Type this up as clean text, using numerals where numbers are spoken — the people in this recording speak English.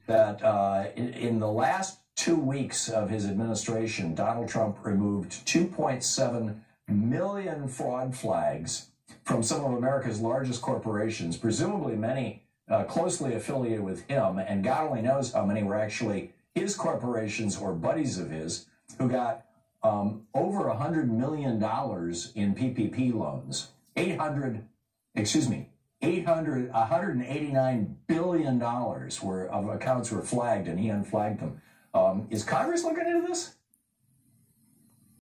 that in the last 2 weeks of his administration, Donald Trump removed 2.7 million fraud flags from some of America's largest corporations, presumably many closely affiliated with him, and God only knows how many were actually his corporations or buddies of his who got over $100 million in PPP loans. $189 billion of accounts were flagged, and he unflagged them. Is Congress looking into this?